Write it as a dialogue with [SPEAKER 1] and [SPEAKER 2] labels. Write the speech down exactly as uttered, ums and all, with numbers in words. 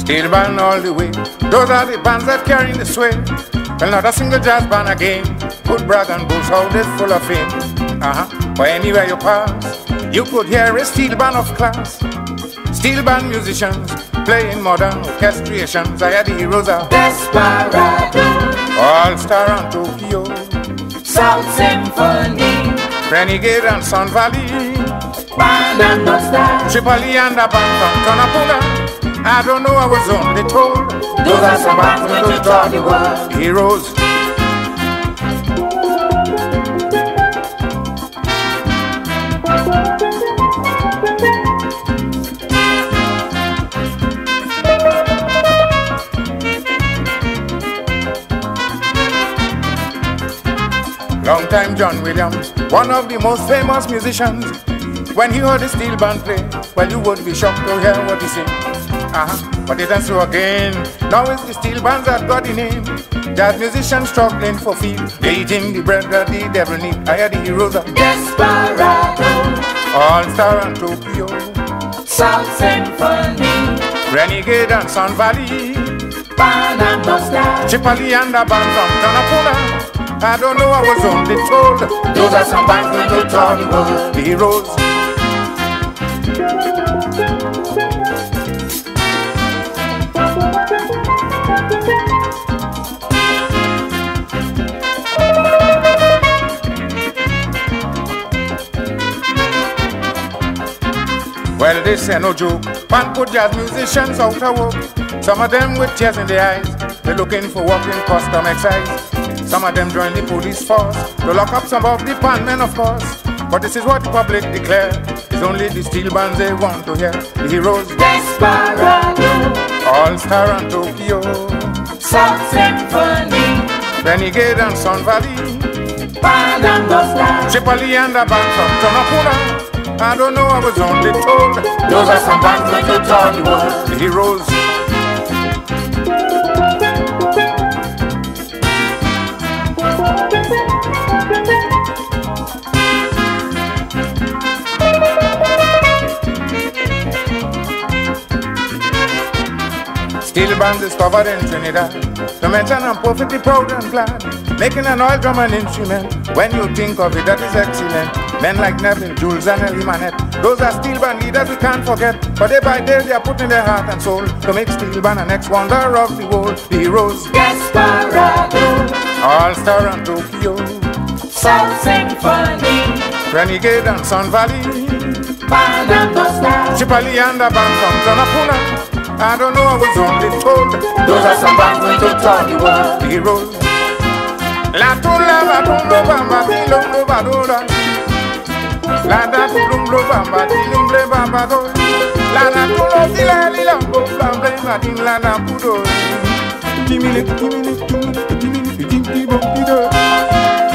[SPEAKER 1] Steel band all the way. Those are the bands that carry the sway. Well, not a single jazz band again could brag and boast how they're full of fame. Uh-huh. But anywhere you pass, you could hear a steel band of class. Steel band musicians playing modern orchestrations. I had the heroes of
[SPEAKER 2] Desperado,
[SPEAKER 1] All Star and Tokyo,
[SPEAKER 2] South Symphony,
[SPEAKER 1] Renegade and Sun Valley,
[SPEAKER 2] Band and Nostalgia,
[SPEAKER 1] Tripoli and a band from Tonapuna. I don't know, I was only told
[SPEAKER 2] those are some bands when you tour the world.
[SPEAKER 1] Heroes. Long time John Williams, one of the most famous musicians. When he heard the steel band play, well, you would be shocked to hear what he sing. Uh-huh. But it ain't so again. Now it's the steel bands that got the name. Jazz musicians struggling for feel. They eating the bread that the devil need. I hear the heroes of
[SPEAKER 2] Desperado,
[SPEAKER 1] All Star and Tokyo,
[SPEAKER 2] South Symphony,
[SPEAKER 1] Renegade and Sun Valley,
[SPEAKER 2] Band and Nostalgia,
[SPEAKER 1] Tripoli and a band from Tonapuna. I don't know, I was only told
[SPEAKER 2] those are some bands when you tour the world.
[SPEAKER 1] the heroes. Well, this ain't no joke. One put jazz musicians out of work. Some of them with tears in their eyes. They're looking for work in custom excise. Some of them join the police force to lock up some of the pan men, of course. But this is what the public declare. It's only the steel bands they want to hear. The heroes,
[SPEAKER 2] Desperado,
[SPEAKER 1] All Star and Tokyo,
[SPEAKER 2] South Symphony,
[SPEAKER 1] Renegade and Sun Valley,
[SPEAKER 2] Band and Nostalgia,
[SPEAKER 1] Tripoli and a band from Tonapuna. I don't know, I was only told
[SPEAKER 2] those are some bands when you tour the world.
[SPEAKER 1] the heroes. Steel band discovered in Trinidad. To mention I'm perfectly proud and glad. Making an oil drum an instrument. When you think of it, that is excellent. Men like Neville, Jules and Ellie Manette. Those are steel band leaders we can't forget. But day by day they are putting their heart and soul to make steel band the next wonder of the world. The heroes,
[SPEAKER 2] Desperado,
[SPEAKER 1] All Star and Tokyo,
[SPEAKER 2] South Symphony,
[SPEAKER 1] Renegade and Sun Valley,
[SPEAKER 2] Band and Nostalgia,
[SPEAKER 1] Tripoli and a band from Tonapuna. I don't know, I was only told
[SPEAKER 2] those are some bands when you tour the world.
[SPEAKER 1] the heroes. La tula va tumbo bamba tilumbo badura. La da tulumbo bamba tilumble bamba do. La na tulo tila lilambo bamba matin la na pudo. Kimini kimini kimini kimini kimini kimini